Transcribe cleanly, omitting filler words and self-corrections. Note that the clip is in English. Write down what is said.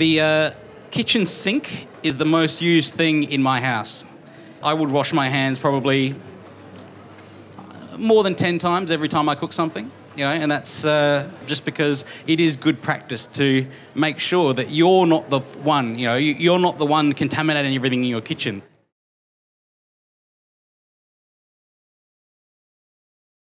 The kitchen sink is the most used thing in my house. I would wash my hands probably more than 10 times every time I cook something, and that's just because it is good practice to make sure that you're not the one, you're not the one contaminating everything in your kitchen.